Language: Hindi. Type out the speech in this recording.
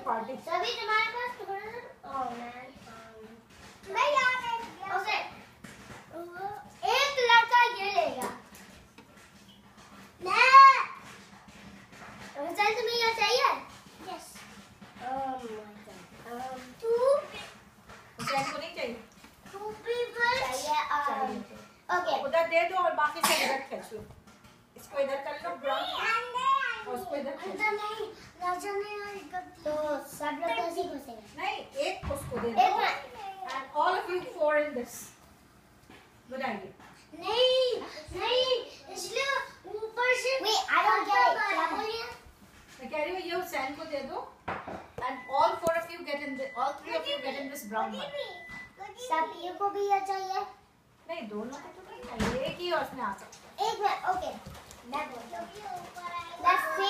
party. सभी तुम्हारे पास थोड़ा सा oh man मैं याद है उसे एक लड़का ये लेगा मैं चल तुम्हें ये चाहिए yes oh my god तू सैन को नहीं चाहिए चाहिए ओके उधर दे दो और बाकी से इधर खींच लो इसको इधर कर लो ब्राउन और उसको इधर अंदर नहीं राजा नहीं आएगा तो सब लोग कैसे घुसेंगे नहीं एक उसको दे दो and all of you four in this good idea नहीं नहीं इसलिए ऊपर से wait I don't get it क्या बोल रही है मैं कह रही हूँ ये सैन को दे दो and all four of you get in the all three of you get in this brown one सब ये को भी ये चाहिए नहीं दोनों को तो नहीं चाहिए एक ही और उसमें आ सकता एक मिनट ओके मैं बोलता हूँ let's